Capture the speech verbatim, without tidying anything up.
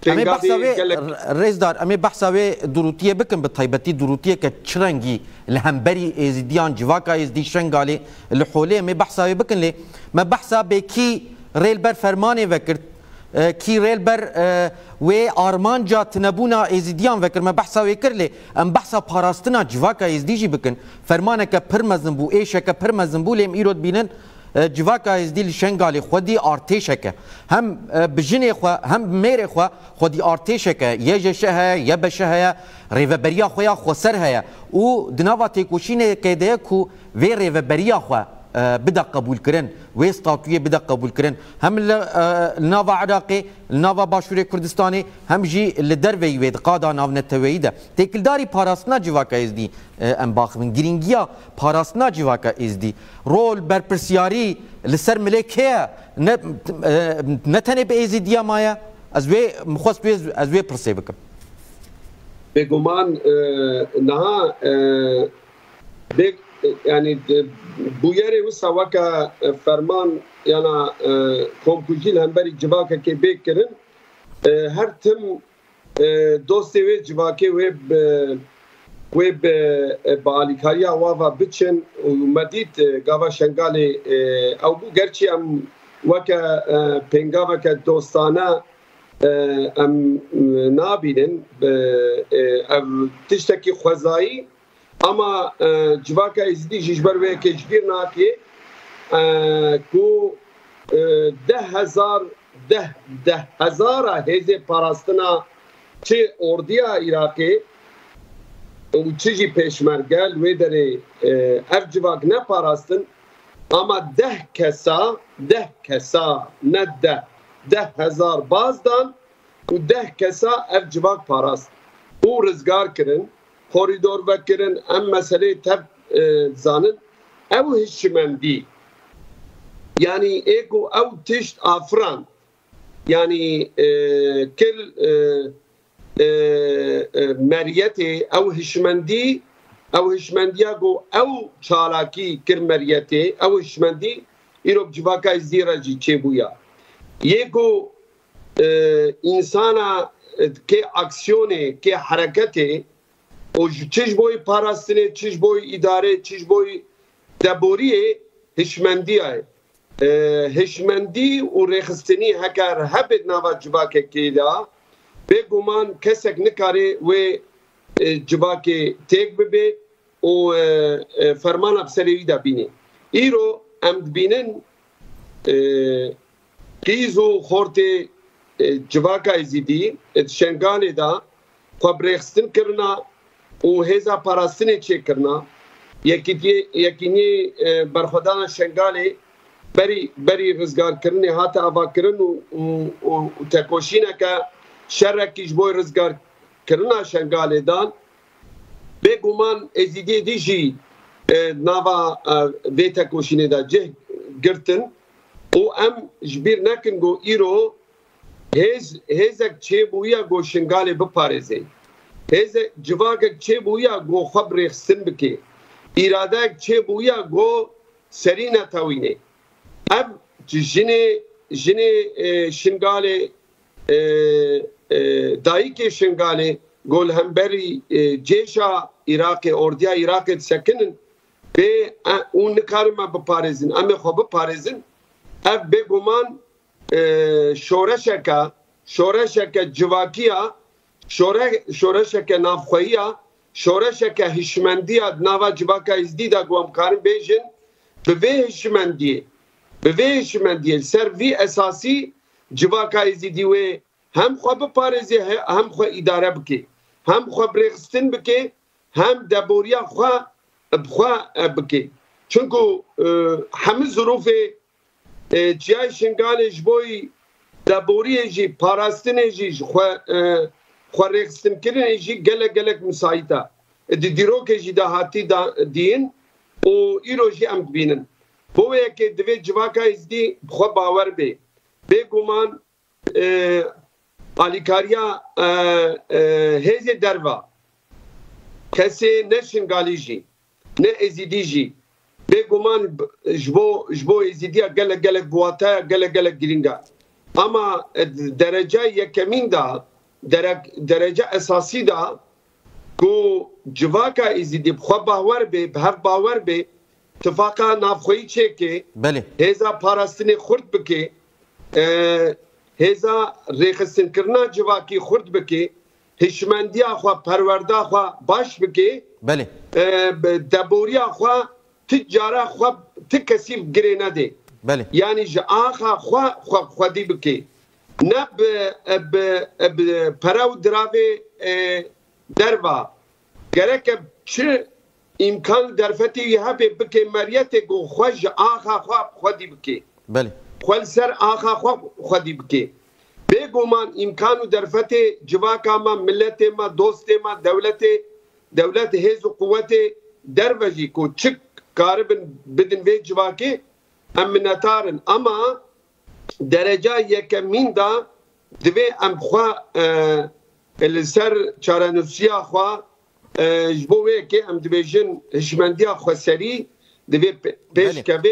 امی بحثاوی رئیسدار امی بحثاوی دروتیه بکن به طیبتی دروتیه که چرنگی لهمبری ازدیان جواکا ازدی شنگالی لحوله امی بحثاوی بکن لی ما بحثا به کی ریل بر فرمانه وکرد کی ریل بر و آرمان جا تنبونا ازدیان وکر ما بحثاوی کر لی ام بحثا پاراستنا جواکا ازدیجی بکن فرمانه که پرمزن بو ایشه که پرمزن بو لیم ایرود بینن جواکا ازدی لشنگالی خودی آرتشکه هم بجنی خو هم میر خو خودی آرتشکه یه جشه یه بشه ریوبریا خویا خسر هيا و دناوا تکوشینه که ده کو وی ریوبریا خو بدا قبول کرن و استاتویه بدا قبول کرن هم ناوا عراقي ناوا باشوری کردستانی هم جی لدروی وید قادا ناو نتوی ده تکلداری پاراستنا جواکا ازدی ام باخمن گرینگیا پاراستنا جواکا ازدی رول برپرسیاری لسر ملکه نتنه به ازدیا مایا از وی مخواست از وی پرسی بکم بگمان نه بگ yani bu yere wisa weka ferman yana komkujil hemberi civaka ke bekirin her tim dostê wê civakê wê wê bi alîkariya wava biçin û me dît gava şengalê ew bû gerçi em weke pêngaveke dostane em nabînin ev tiştekî xwezayî ama civaka izdi jijber ve kecbir nakiye ku ده هزار ده ده هزار هزه پاراستنا چه اردیا عراقی و چه جی پیشمرگل و داره اف جواک نه پاراستن اما ده کسا ده کسا نه ده ده هزار بازدان و ده کسا اف جواک پاراست او رزگار کرن koridor vekirin em meseleyi teb zanın ev hişmendi yani eko ev tişt afran yani kil meriyeti ev hişmendi ev hişmendiya go ev çalaki kir meriyeti ev hişmendi irok civaka izdiraci çebuya yeko insana ke aksiyone ke hareketi o çiş boy parasını, çiş boy idare, çiş boy deboriye hişmendiye. Hişmendi u rexistini hekar hebed nava civake keda be guman kesek nikare ve civake tek bebe o ferman abseriyi da bini. İro em binin qizo xorte civaka izidi şengane da xabrexistin kirna و هزا پاراستنی چه کرنا یکی یکینی برخودان شنگالی بری بری رزگار کرنی هات آوا کرن و تکوشینه که شرکیش بوی رزگار کرنا شنگالی دان به گمان ازیدی دیجی نوا وی تکوشینه دا جه گرتن و ام جبیر نکن گو ایرو هز هزک چه بویا گو شنگالی بپارزه هزه جواک چه بویا گو خبر خسن بکی اراده چه بویا گو سرینه تاوینه اب جنه جنه شنگاله دایی که شنگاله گول همبری جیشا عراق اردیا عراق سکنن به اون نکارما بپارزن اما خوب بپارزن اب به گمان شورشکا شورشکا جواکیا شورشک نافخویی شورشک هشمندی نوا جواکا ازدیدا گوام کارن بیجن به وی هشمندی به وی هشمندی سر وی اساسی جواکا ازدی و هم خو بپارزی هم خو اداره بکی هم خو برخستن بکی هم دبوریا خو بخو بکی چونکو همه ظروف جای شنگالش بوی دبوریه جی پاراستنه جی خو خورخستن کردن ایجی گله گله مساعده. دی دیرو که جدا هاتی دین و ایروجی ام بینن. بویه که دوی جواکا ازدی خو باور بی. به گمان آلیکاریا هزی دروا کسی نه شنگالیجی نه ازیدیجی. به گمان جبو جبو ازیدیا گله گله گواتا گله گله گرینگا. اما درجه یکمین دا درجه اساسی دا کو جواکا ازیدی بخوا باور به به باور به اتفاقا نافخویی چه که بله هزا پاراستنی خورد بکه هزا ریخستن کرنا جواکی خورد بکه هشمندی آخوا پرورده آخوا باش بکه بله دبوری آخوا تجاره آخوا تکسیف گره نده بله یعنی جا آخوا خوا خودی بکه نه به پراو دراوه دروا گرک چه امکان درفتی یه بکه مریت گو خوش آخا خوا خودی بکه بله خل سر آخا خوا خودی بکه بگو من امکان درفت جواکا ما ملت ما دوست ما دولت دولت هیز و قوت دروجی کو چک کاربن بدن وی جواکه امنتارن اما درجه یکمین دا دوی ام خوا السر چارنوسیا خوا جبوه که ام دویجن هشمندی خوا سری دوی پیش که